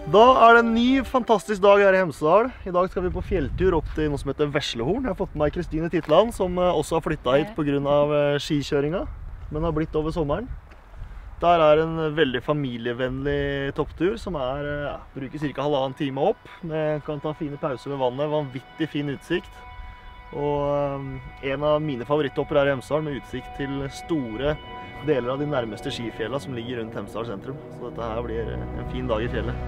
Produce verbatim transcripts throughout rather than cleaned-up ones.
Da er det en ny fantastisk dag her i Hemsedal. I dag skal vi på fjelltur opp til noe som heter Veslehorn. Jeg har fått med meg Kristine Titland, som også har flyttet hit på grunn av skikjøringa, men har blitt over sommeren. Der er en veldig familievennlig topptur som er, ja, bruker cirka halvannen time opp. Man kan ta fine pauser ved vannet, vanvittig fin utsikt. Og en av mine favorittopper er i Hemsedal, med utsikt til store deler av de nærmeste skifjellene som ligger rundt Hemsedal sentrum. Så dette her blir en fin dag i fjellet.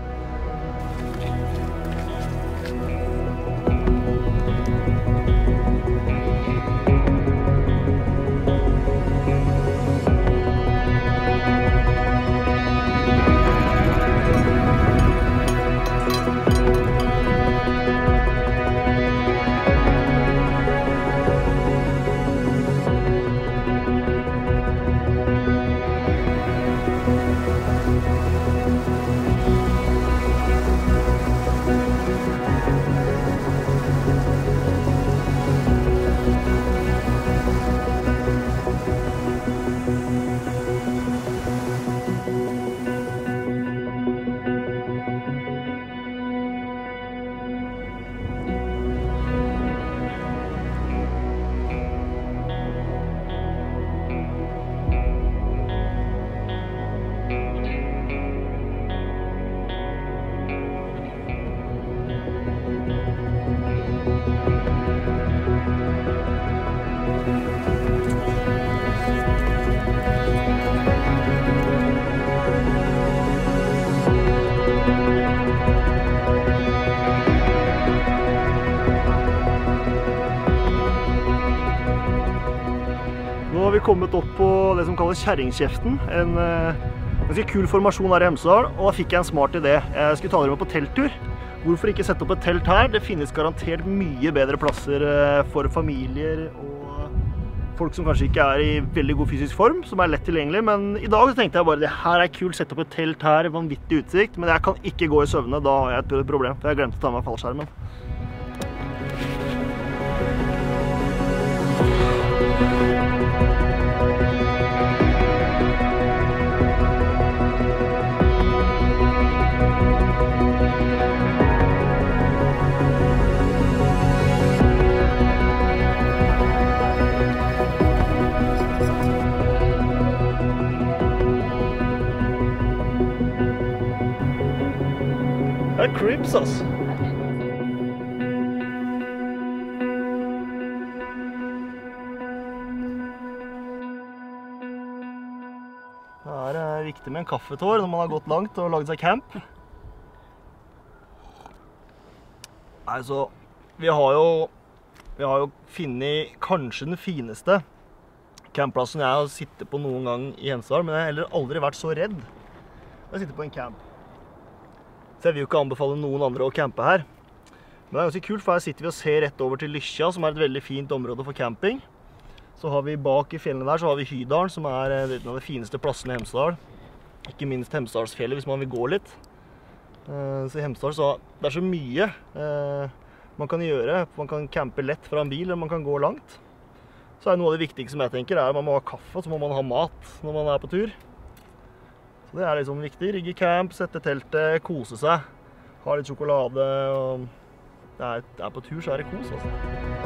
Nå har vi kommet opp på det som kalles Kjerringkjeften, en eh, ganske kul formasjon her i Hemsedal, og da fikk jeg en smart idé. Jeg skulle ta dere med på telttur. Hvorfor ikke sette opp et telt her? Det finnes garantert mye bedre plasser eh, for familier og folk som kanskje ikke er i veldig god fysisk form, som er lett tilgjengelig, men i dag så tenkte jeg bare det her er kult, sette opp et telt her, vanvittig utsikt, men jeg kan ikke gå i søvne, da har jeg et problem, for jeg glemte å ta med fallskjermen. Det er cribs, altså. Det er viktig med en kaffetår når man har gått langt og laget seg camp. Altså, vi har jo, vi har jo funnet kanskje den fineste campplassen jeg har sittet på noen gang i Hemsedal, men jeg har heller aldri vært så redd å sitte på en camp. Så jeg vil jo ikke anbefale noen andre å campe her. Men det er ganske kult, for her sitter vi og ser rett over til Lykkja, som er et veldig fint område for camping. Så har vi bak i fjellene der, så har vi Hydalen, som er en av de fineste plassene i Hemsedal. Ikke minst Hemsedalsfjellet, hvis man vil gå litt. Så i Hemsedal så det er så mye man kan gjøre. Man kan campe lett fra en bil, eller man kan gå langt. Så er noe av det viktigste som jeg tenker er at man må ha kaffe, og så må man ha mat når man er på tur. Så det er liksom viktig. Rigge camp, sette teltet, kose seg. Ha litt sjokolade. Og det er, det er på tur, så er det kos, altså.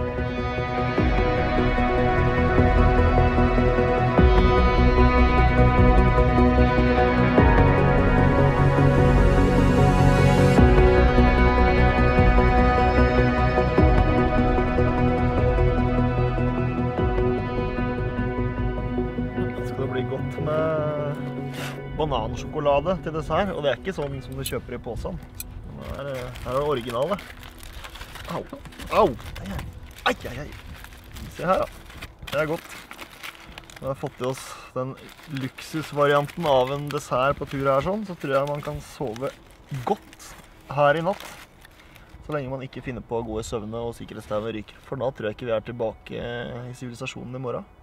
Det skal bli godt med banansjokolade til dessert, og det er ikke sånn som du kjøper i påsen. Her er, her er det originale. Au, au, ai, ai, ai. Se her da, det er godt. Når vi har fått i oss den luksusvarianten av en dessert på tur her sånn, så tror jeg man kan sove godt her i natt. Så lenge man ikke finner på å gå i søvne og sikkerhetsstaven ryker. For da tror jeg ikke vi er tilbake i sivilisasjonen i morgen.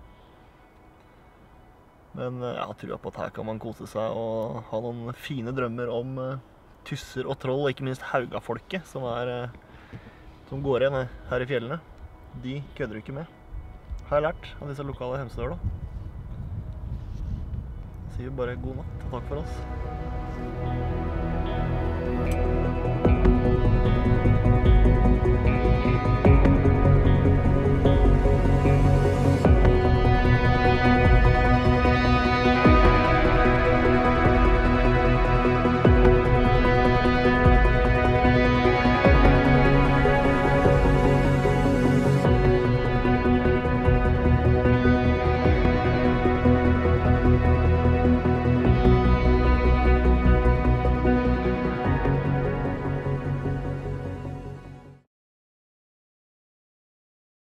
Men jeg tror på at her kan man kose seg og ha noen fine drømmer om tusser og troll, og ikke minst haugafolket, som, er, som går igjen her i fjellene. De kødder du ikke med, har jeg lært av disse lokale Hemsedal. Sier bare god natt og takk for oss.